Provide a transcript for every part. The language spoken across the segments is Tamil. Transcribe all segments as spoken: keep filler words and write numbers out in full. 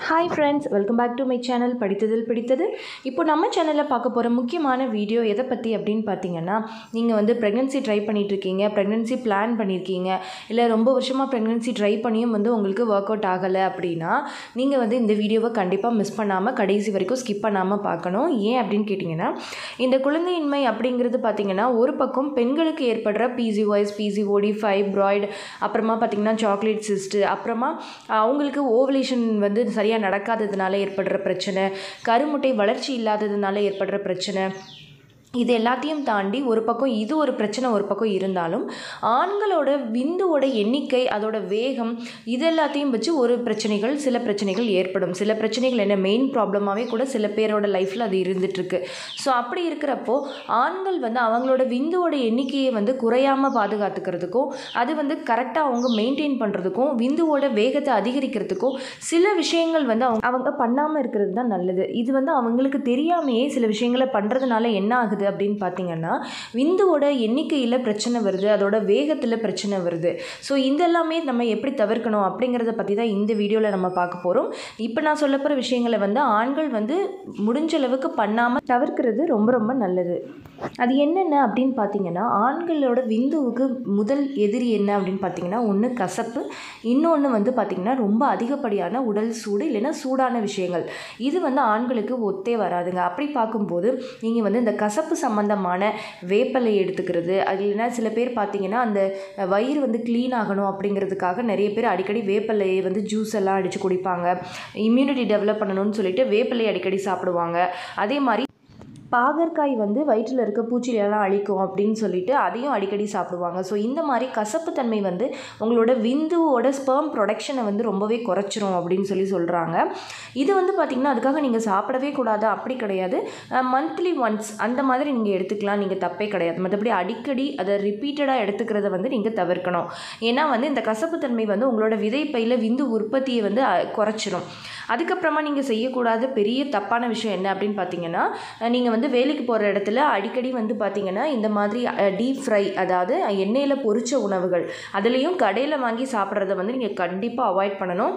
Hi friends, welcome back to my channel படித்ததில் பிடித்தது. இப்போ நம்ம சேனல்ல பார்க்க போற முக்கியமான வீடியோ எதை பத்தி அப்படினு பாத்தீங்கன்னா, நீங்க வந்து pregnancy ட்ரை பண்ணிட்டு இருக்கீங்க, pregnancy பிளான் பண்ணிருக்கீங்க, இல்ல ரொம்ப வருஷமா pregnancy ட்ரை பண்ணியும் வந்து உங்களுக்கு வொர்க் அவுட் ஆகல அப்படினா, நீங்க வந்து இந்த வீடியோவை கண்டிப்பா மிஸ் பண்ணாம கடைசி வரைக்கும் ஸ்கிப் பண்ணாம பார்க்கணும். ஏன் அப்படினு கேட்டிங்கனா, இந்த குழந்தையின்மை அப்படிங்கிறது பாத்தீங்கன்னா, ஒரு பக்கம் பெண்களுக்கு ஏற்படுற P C O S, P C O D, fibroid, அப்புறமா பாத்தீங்கன்னா சாக்லேட் சிஸ்ட், அப்புறமா அவங்களுக்கு ஓவலேஷன் வந்து சரியா நடக்காததுனால ஏற்படுற பிரச்சனை, கருமுட்டை வளர்ச்சி இல்லாததுனால ஏற்படுற பிரச்சனை, இது எல்லாத்தையும் தாண்டி ஒரு பக்கம் இது ஒரு பிரச்சனை ஒரு பக்கம் இருந்தாலும் ஆண்களோட விந்துவோட எண்ணிக்கை, அதோட வேகம், இது எல்லாத்தையும் வச்சு ஒரு பிரச்சனைகள் சில பிரச்சனைகள் ஏற்படும். சில பிரச்சனைகள் என்ன மெயின் ப்ராப்ளமாகவே கூட சில பேரோட லைஃப்பில் அது இருந்துகிட்ருக்கு. ஸோ அப்படி இருக்கிறப்போ ஆண்கள் வந்து அவங்களோட விந்துவோட எண்ணிக்கையை வந்து குறையாமல் பாதுகாத்துக்கிறதுக்கும், அது வந்து கரெக்டாக அவங்க மெயின்டைன் பண்ணுறதுக்கும், விந்துவோட வேகத்தை அதிகரிக்கிறதுக்கும் சில விஷயங்கள் வந்து அவங்க அவங்க பண்ணாமல் இருக்கிறது தான் நல்லது. இது வந்து அவங்களுக்கு தெரியாமையே சில விஷயங்களை பண்ணுறதுனால என்ன ஆகுது அப்படின்னு பார்த்தீங்கன்னா, விந்துவோட எண்ணிக்கையில் பிரச்சனை வருது, அதோட வேகத்தில் பிரச்சனை வருது. ஸோ இதெல்லாமே நம்ம எப்படி தவிர்க்கணும் அப்படிங்கிறத பற்றி தான் இந்த வீடியோவில் நம்ம பார்க்க போகிறோம். இப்போ நான் சொல்ல போகிற விஷயங்களை வந்து ஆண்கள் வந்து முடிஞ்ச அளவுக்கு பண்ணாமல் தவிர்க்கிறது ரொம்ப ரொம்ப நல்லது. அது என்னென்ன அப்படின்னு பார்த்தீங்கன்னா, ஆண்களோட விந்துவுக்கு முதல் எதிரி என்ன அப்படின்னு பார்த்தீங்கன்னா, ஒன்று கசப்பு, இன்னொன்று வந்து பார்த்திங்கன்னா ரொம்ப அதிகப்படியான உடல் சூடு, இல்லைன்னா சூடான விஷயங்கள். இது வந்து ஆண்களுக்கு ஒத்தே வராதுங்க. அப்படி பார்க்கும்போது நீங்கள் வந்து இந்த கசப்பு சம்பந்தமான வேப்பலை எடுத்துக்கிறது, அது இல்லைன்னா சில பேர் பார்த்தீங்கன்னா அந்த வயிறு வந்து க்ளீன் ஆகணும் அப்படிங்கிறதுக்காக நிறைய பேர் அடிக்கடி வேப்பலையை வந்து ஜூஸ் எல்லாம் அடித்து குடிப்பாங்க. இம்யூனிட்டி டெவலப் பண்ணணும்னு சொல்லிட்டு வேப்பலை அடிக்கடி சாப்பிடுவாங்க. அதே மாதிரி பாகற்காய் வந்து வயிற்றில் இருக்க பூச்சிலெல்லாம் அழிக்கும் அப்படின்னு சொல்லிட்டு அதையும் அடிக்கடி சாப்பிடுவாங்க. ஸோ இந்த மாதிரி கசப்புத்தன்மை வந்து உங்களோட விந்துவோட ஸ்பெர்ம் ப்ரொடக்ஷனை வந்து ரொம்பவே குறைச்சிரும் அப்படின்னு சொல்லி சொல்கிறாங்க. இது வந்து பார்த்திங்கன்னா அதுக்காக நீங்கள் சாப்பிடவே கூடாது அப்படி கிடையாது. மந்த்லி ஒன்ஸ் அந்த மாதிரி நீங்கள் எடுத்துக்கலாம், நீங்கள் தப்பே கிடையாது. மற்றபடி அடிக்கடி அதை ரிப்பீட்டடாக எடுத்துக்கிறத வந்து நீங்கள் தவிர்க்கணும். ஏன்னா வந்து இந்த கசப்புத்தன்மை வந்து உங்களோட விதைப்பையில் விந்து உற்பத்தியை வந்து குறைச்சிரும். அதுக்கப்புறமா நீங்கள் செய்யக்கூடாத பெரிய தப்பான விஷயம் என்ன அப்படின்னு பார்த்தீங்கன்னா, நீங்கள் வந்து வேலைக்கு போகிற இடத்துல அடிக்கடி வந்து பார்த்திங்கன்னா இந்த மாதிரி டீப் ஃப்ரை, அதாவது எண்ணெயில் பொரிச்ச உணவுகள், அதுலேயும் கடையில் வாங்கி சாப்பிட்றத வந்து நீங்கள் கண்டிப்பாக அவாய்ட் பண்ணணும்.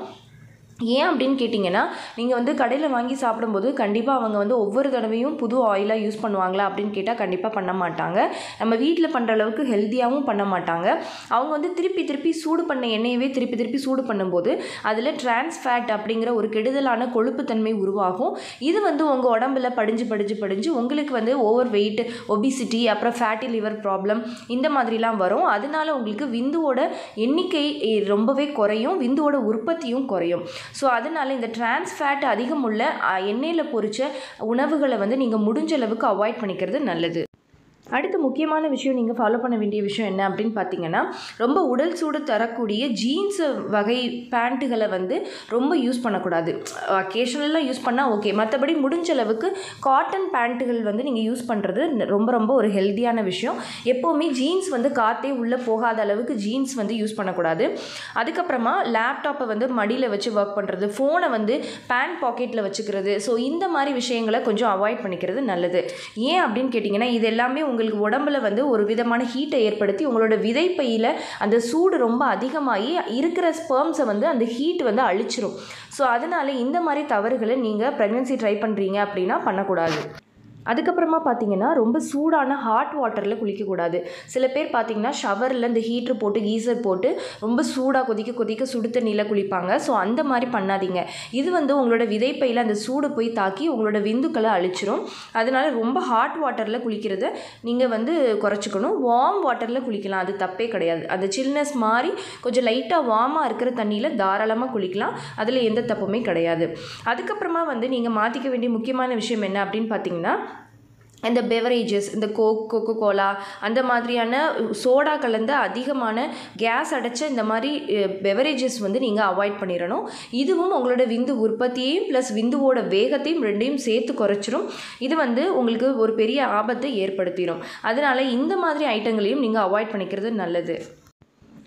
ஏன் அப்படின்னு கேட்டிங்கன்னா, நீங்கள் வந்து கடையில் வாங்கி சாப்பிடும்போது கண்டிப்பாக அவங்க வந்து ஒவ்வொரு தடவையும் புது ஆயிலாக யூஸ் பண்ணுவாங்களா அப்படின்னு கேட்டால் கண்டிப்பாக பண்ண மாட்டாங்க. நம்ம வீட்டில் பண்ணுற அளவுக்கு ஹெல்த்தியாகவும் பண்ண மாட்டாங்க. அவங்க வந்து திருப்பி திருப்பி சூடு பண்ண எண்ணெயவே திருப்பி திருப்பி சூடு பண்ணும்போது அதில் டிரான்ஸ் ஃபேட் அப்படிங்கிற ஒரு கெடுதலான கொழுப்புத்தன்மை உருவாகும். இது வந்து உங்கள் உடம்புல படிஞ்சு படிஞ்சு படிஞ்சு உங்களுக்கு வந்து ஓவர் வெயிட், ஒபிசிட்டி, அப்புறம் ஃபேட்டி லிவர் ப்ராப்ளம் இந்த மாதிரிலாம் வரும். அதனால உங்களுக்கு விந்துவோட எண்ணிக்கை ரொம்பவே குறையும், விந்துவோட உற்பத்தியும் குறையும். ஸோ அதனால் இந்த டிரான்ஸ் ஃபேட் அதிகம் உள்ள எண்ணெயில் பொரிச்ச உணவுகளை வந்து நீங்கள் முடிஞ்ச அளவுக்கு அவாய்ட் பண்ணிக்கிறது நல்லது. அடுத்து முக்கியமான விஷயம் நீங்கள் ஃபாலோ பண்ண வேண்டிய விஷயம் என்ன அப்படின்னு பார்த்தீங்கன்னா, ரொம்ப உடல் சூடு தரக்கூடிய ஜீன்ஸ் வகை பேண்ட்டுகளை வந்து ரொம்ப யூஸ் பண்ணக்கூடாது. அக்கேஷனலாக யூஸ் பண்ணால் ஓகே, மற்றபடி முடிஞ்ச அளவுக்கு காட்டன் பேண்ட்டுகள் வந்து நீங்கள் யூஸ் பண்ணுறது ரொம்ப ரொம்ப ஒரு ஹெல்த்தியான விஷயம். எப்போவுமே ஜீன்ஸ் வந்து காற்றே உள்ளே போகாத அளவுக்கு ஜீன்ஸ் வந்து யூஸ் பண்ணக்கூடாது. அதுக்கப்புறமா லேப்டாப்பை வந்து மடியில் வச்சு ஒர்க் பண்ணுறது, ஃபோனை வந்து பேண்ட் பாக்கெட்டில் வச்சுக்கிறது, ஸோ இந்த மாதிரி விஷயங்களை கொஞ்சம் அவாய்ட் பண்ணிக்கிறது நல்லது. ஏன் அப்படின்னு கேட்டிங்கன்னா, இது எல்லாமே உங்களுக்கு உடம்புல வந்து ஒரு விதமான ஹீட்டை ஏற்படுத்தி உங்களோட விதைப்பையில் அந்த சூடு ரொம்ப அதிகமாகி இருக்கிற ஸ்பெர்ம்ஸை வந்து அந்த ஹீட் வந்து அழிச்சிரும். ஸோ அதனால் இந்த மாதிரி தவறுகளை நீங்கள் ப்ரெக்னன்சி ட்ரை பண்ணுறீங்க அப்படின்னா பண்ணக்கூடாது. அதுக்கப்புறமா பார்த்தீங்கன்னா, ரொம்ப சூடான ஹாட் வாட்டரில் குளிக்கக்கூடாது. சில பேர் பார்த்தீங்கன்னா ஷவரில் இந்த ஹீட்ரு போட்டு கீசர் போட்டு ரொம்ப சூடாக கொதிக்க கொதிக்க சுடு தண்ணியில் குளிப்பாங்க. ஸோ அந்த மாதிரி பண்ணாதீங்க. இது வந்து உங்களோட விதைப்பையில் அந்த சூடு போய் தாக்கி உங்களோட விந்துக்களை அழிச்சிரும். அதனால் ரொம்ப ஹாட் வாட்டரில் குளிக்கிறத நீங்கள் வந்து குறைச்சிக்கணும். வார்ம் வாட்டரில் குளிக்கலாம், அது தப்பே கிடையாது. அந்த சில்னஸ் மாதிரி கொஞ்சம் லைட்டாக வார்மாக இருக்கிற தண்ணியில் தாராளமாக குளிக்கலாம், அதில் எந்த தப்புமே கிடையாது. அதுக்கப்புறமா வந்து நீங்கள் மாற்றிக்க வேண்டிய முக்கியமான விஷயம் என்ன அப்படின்னு பார்த்தீங்கன்னா, இந்த பெவரேஜஸ், இந்த கோக், கொக்கோ கோலா, அந்த மாதிரியான சோடா கலந்த அதிகமான கேஸ் அடைச்ச இந்த மாதிரி பெவரேஜஸ் வந்து நீங்கள் அவாய்ட் பண்ணிடணும். இதுவும் உங்களோட விந்து உற்பத்தியையும் ப்ளஸ் விந்துவோட வேகத்தையும் ரெண்டையும் சேர்த்து குறைச்சிரும். இது வந்து உங்களுக்கு ஒரு பெரிய ஆபத்தை ஏற்படுத்திடும். அதனால் இந்த மாதிரி ஐட்டங்களையும் நீங்கள் அவாய்ட் பண்ணிக்கிறது நல்லது.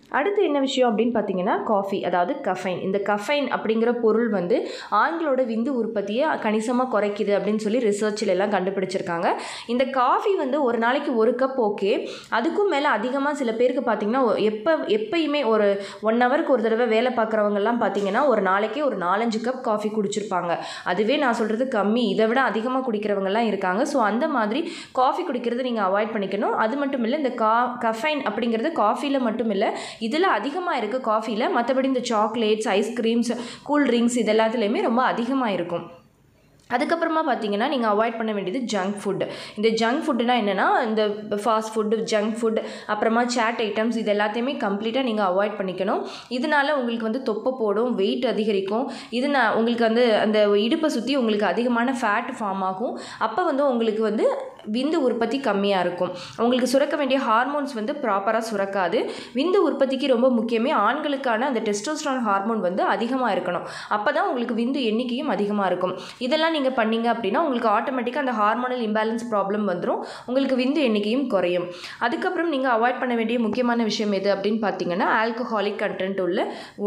அடுத்து என்ன விஷயம் அப்படின்னு பார்த்தீங்கன்னா காஃபி, அதாவது கஃபைன். இந்த கஃபைன் அப்படிங்கிற பொருள் வந்து ஆண்களோட விந்து உற்பத்தியை கணிசமாக குறைக்குது அப்படின்னு சொல்லி ரிசர்ச்சில் எல்லாம் கண்டுபிடிச்சிருக்காங்க. இந்த காஃபி வந்து ஒரு நாளைக்கு ஒரு கப் ஓகே, அதுக்கும் மேலே அதிகமாக சில பேருக்கு பார்த்தீங்கன்னா எப்போ எப்பயுமே ஒரு ஒன் ஹவருக்கு ஒரு தடவை வேலை பார்க்குறவங்கலாம் பார்த்தீங்கன்னா ஒரு நாளைக்கே ஒரு நாலஞ்சு கப் காஃபி குடிச்சிருப்பாங்க. அதுவே நான் சொல்கிறது கம்மி, இதை விட அதிகமாக குடிக்கிறவங்கலாம் இருக்காங்க. ஸோ அந்த மாதிரி காஃபி குடிக்கிறத நீங்கள் அவாய்ட் பண்ணிக்கணும். அது மட்டும் இல்லை, இந்த கா கஃபைன் அப்படிங்கிறது காஃபியில் மட்டும் இல்லை, இதில் அதிகமாக இருக்குது காஃபியில். மற்றபடி இந்த சாக்லேட்ஸ், ஐஸ்கிரீம்ஸ், கூல் ட்ரிங்க்ஸ் இது எல்லாத்துலேயுமே ரொம்ப அதிகமாக இருக்கும். அதுக்கப்புறமா பார்த்தீங்கன்னா நீங்கள் அவாய்ட் பண்ண வேண்டியது ஜங்க் ஃபுட். இந்த ஜங்க் ஃபுட்டுனா என்னென்னா இந்த ஃபாஸ்ட் ஃபுட்டு, ஜங்க் ஃபுட், அப்புறமா சாட் ஐட்டம்ஸ் இது எல்லாத்தையுமே கம்ப்ளீட்டாக நீங்கள் அவாய்ட் பண்ணிக்கணும். இதனால் உங்களுக்கு வந்து தொப்பை போடும், வெயிட் அதிகரிக்கும். இது நான் உங்களுக்கு வந்து அந்த இடுப்பை சுற்றி உங்களுக்கு அதிகமான ஃபேட் ஃபார்ம் ஆகும். அப்போ வந்து உங்களுக்கு வந்து விந்து உற்பத்தி கம்மியாக இருக்கும். உங்களுக்கு சுரக்க வேண்டிய ஹார்மோன்ஸ் வந்து ப்ராப்பராக சுரக்காது. விந்து உற்பத்திக்கு ரொம்ப முக்கியமே ஆண்களுக்கான அந்த டெஸ்டோஸ்டெரான் ஹார்மோன் வந்து அதிகமாக இருக்கணும். அப்போ தான் உங்களுக்கு விந்து எண்ணிக்கையும் அதிகமாக இருக்கும். இதெல்லாம் நீங்கள் பண்ணீங்க அப்படின்னா உங்களுக்கு ஆட்டோமேட்டிக்காக அந்த ஹார்மோனல் இம்பேலன்ஸ் ப்ராப்ளம் வந்துடும், உங்களுக்கு விந்து எண்ணிக்கையும் குறையும். அதுக்கப்புறம் நீங்கள் அவாய்ட் பண்ண வேண்டிய முக்கியமான விஷயம் எது அப்படின்னு பார்த்தீங்கன்னா ஆல்கஹாலிக் கண்டென்ட் உள்ள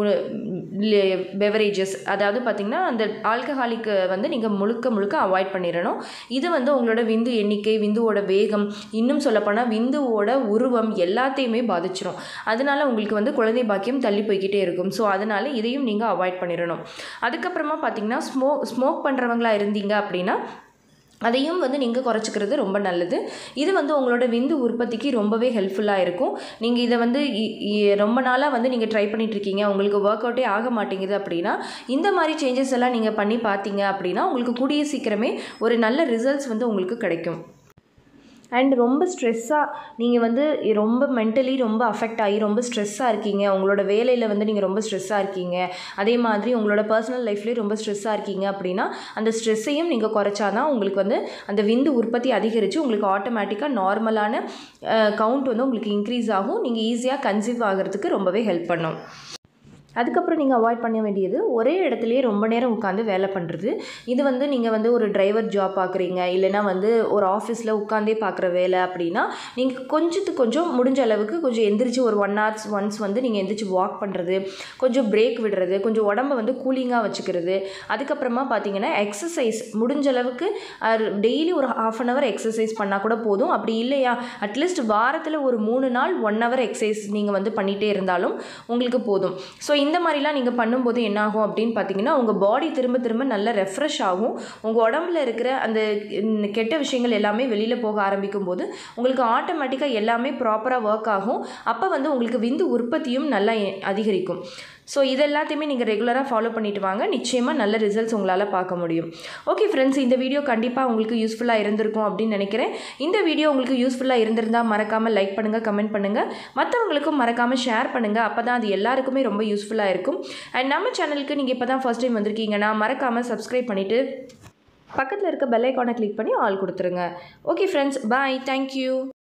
பெவரேஜஸ், அதாவது பார்த்தீங்கன்னா அந்த ஆல்கஹாலிக் வந்து நீங்கள் முழுக்க முழுக்க அவாய்ட் பண்ணிடணும். இது வந்து உங்களோட விந்து எண்ணிக்கை, விந்துவோட வேகம், இன்னும் சொல்லப்போனால் விந்துவோட உருவம் எல்லாத்தையுமே பாதிச்சிடும். அதனால உங்களுக்கு வந்து குழந்தை பாக்கியம் தள்ளி போய்கிட்டே இருக்கும். ஸோ அதனால இதையும் நீங்கள் அவாய்ட் பண்ணிடணும். அதுக்கப்புறமா பார்த்தீங்கன்னா ஸ்மோ ஸ்மோக் பண்ணுறவங்களா இருந்தீங்க அப்படின்னா அதையும் வந்து நீங்கள் குறைச்சிக்கிறது ரொம்ப நல்லது. இது வந்து உங்களோட விந்து உற்பத்திக்கு ரொம்பவே ஹெல்ப்ஃபுல்லாக இருக்கும். நீங்கள் இதை வந்து ரொம்ப நாளாக வந்து நீங்கள் ட்ரை பண்ணிகிட்ருக்கீங்க, உங்களுக்கு ஒர்க் அவுட்டே ஆக மாட்டேங்குது அப்படின்னா இந்த மாதிரி சேஞ்சஸ் எல்லாம் நீங்கள் பண்ணி பார்த்தீங்க அப்படின்னா உங்களுக்கு கூடிய சீக்கிரமே ஒரு நல்ல ரிசல்ட்ஸ் வந்து உங்களுக்கு கிடைக்கும். அண்ட் ரொம்ப ஸ்ட்ரெஸ்ஸாக நீங்கள் வந்து ரொம்ப மென்டலி ரொம்ப அஃபெக்ட் ஆகி ரொம்ப ஸ்ட்ரெஸ்ஸாக இருக்கீங்க, உங்களோட வேலையில் வந்து நீங்கள் ரொம்ப ஸ்ட்ரெஸ்ஸாக இருக்கீங்க, அதே மாதிரி உங்களோட பர்சனல் லைஃப்லேயும் ரொம்ப ஸ்ட்ரெஸ்ஸாக இருக்கீங்க அப்படின்னா அந்த ஸ்ட்ரெஸ்ஸையும் நீங்கள் குறைச்சாதான் உங்களுக்கு வந்து அந்த விந்து உற்பத்தி அதிகரித்து உங்களுக்கு ஆட்டோமேட்டிக்காக நார்மலான கவுண்ட் வந்து உங்களுக்கு இன்க்ரீஸ் ஆகும். நீங்கள் ஈஸியாக கன்சீவ் ஆகிறதுக்கு ரொம்பவே ஹெல்ப் பண்ணும். அதுக்கப்புறம் நீங்கள் அவாய்ட் பண்ண வேண்டியது ஒரே இடத்துலையே ரொம்ப நேரம் உட்காந்து வேலை பண்ணுறது. இது வந்து நீங்கள் வந்து ஒரு டிரைவர் ஜாப் பார்க்குறீங்க, இல்லைனா வந்து ஒரு ஆஃபீஸில் உட்காந்தே பார்க்குற வேலை அப்படின்னா நீங்கள் கொஞ்சத்துக்கு கொஞ்சம் முடிஞ்ச அளவுக்கு கொஞ்சம் எந்திரிச்சு ஒரு ஒன் ஹவர்ஸ் ஒன்ஸ் வந்து நீங்கள் எந்திரிச்சு வாக் பண்ணுறது, கொஞ்சம் பிரேக் விடுறது, கொஞ்சம் உடம்பை வந்து கூலிங்காக வச்சுக்கிறது. அதுக்கப்புறமா பார்த்தீங்கன்னா எக்ஸசைஸ் முடிஞ்ச அளவுக்கு டெய்லி ஒரு ஹாஃப் அன் ஹவர் எக்ஸசைஸ் பண்ணால் கூட போதும். அப்படி இல்லையா அட்லீஸ்ட் வாரத்தில் ஒரு மூணு நாள் ஒன் ஹவர் எக்ஸசைஸ் நீங்கள் வந்து பண்ணிகிட்டே இருந்தாலும் உங்களுக்கு போதும். ஸோ இந்த மாதிரிலாம் நீங்கள் பண்ணும்போது என்ன ஆகும் அப்படின்னு பார்த்தீங்கன்னா உங்கள் பாடி திரும்ப திரும்ப நல்ல ரெஃப்ரெஷ் ஆகும். உங்கள் உடம்புல இருக்கிற அந்த கெட்ட விஷயங்கள் எல்லாமே வெளியில் போக ஆரம்பிக்கும் போது உங்களுக்கு ஆட்டோமேட்டிக்காக எல்லாமே ப்ராப்பராக ஒர்க் ஆகும். அப்போ வந்து உங்களுக்கு விந்து உற்பத்தியும் நல்லா அதிகரிக்கும். ஸோ இது எல்லாத்தையுமே நீங்கள் ரெகுலராக ஃபாலோ பண்ணிட்டு வாங்க, நிச்சயமாக நல்ல ரிசல்ட்ஸ் உங்களால் பார்க்க முடியும். ஓகே ஃப்ரெண்ட்ஸ், இந்த வீடியோ கண்டிப்பாக உங்களுக்கு யூஸ்ஃபுல்லாக இருந்திருக்கும் அப்படின்னு நினைக்கிறேன். இந்த வீடியோ உங்களுக்கு யூஸ்ஃபுல்லாக இருந்திருந்தால் மறக்காமல் லைக் பண்ணுங்கள், கமெண்ட் பண்ணுங்கள், மற்றவங்களுக்கும் மறக்காமல் ஷேர் பண்ணுங்கள். அப்போ தான் அது எல்லாருக்குமே ரொம்ப யூஸ்ஃபுல்லாக இருக்கும். அண்ட் நம்ம சேனலுக்கு நீங்கள் இப்போ தான் ஃபர்ஸ்ட் டைம் வந்திருக்கீங்கன்னா மறக்காமல் சப்ஸ்கிரைப் பண்ணிவிட்டு பக்கத்தில் இருக்க பெல் ஐக்கானை கிளிக் பண்ணி ஆல் கொடுத்துருங்க. Okay friends, bye, thank you.